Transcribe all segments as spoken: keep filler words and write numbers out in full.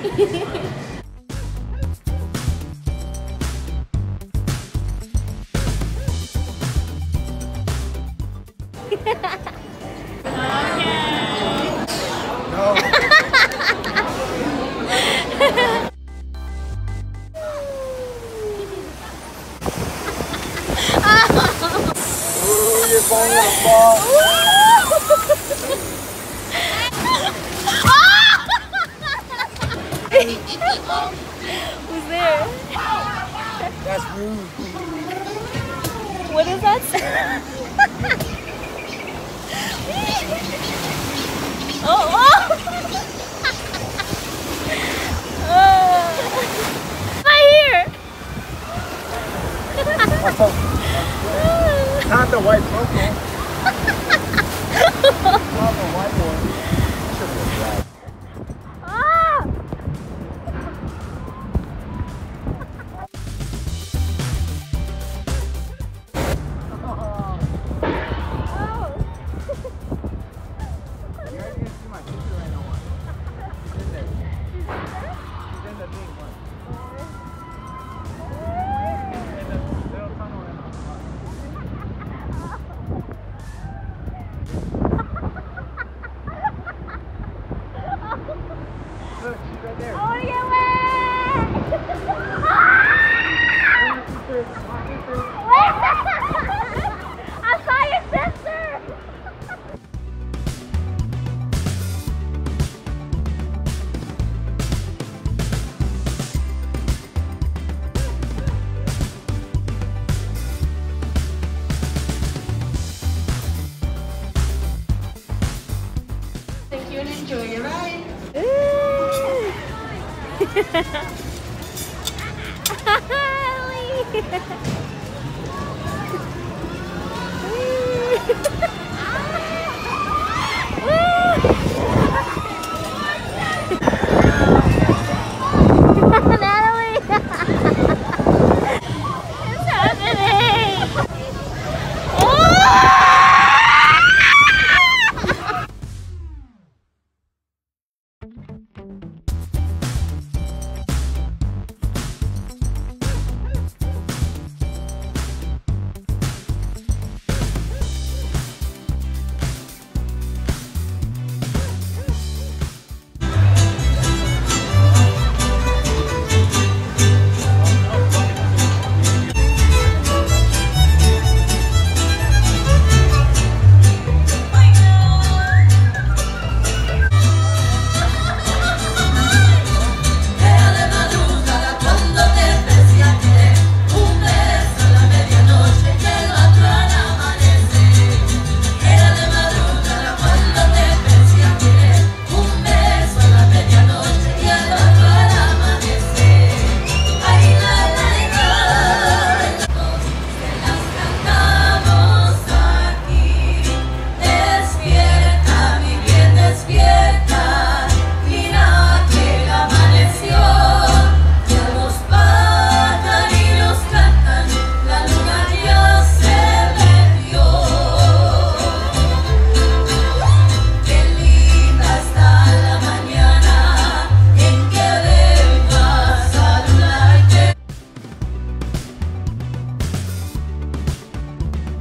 Who's there? That's rude. What is that? Oh, oh! Oh! Right here! Not the white purple. Not the white one. Should be black. Ah! Look, she's right there. I want to get wet! I saw your sister! Thank you and enjoy your ride. Natalie! What's happening? Oh!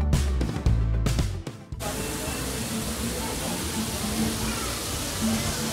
Thank you.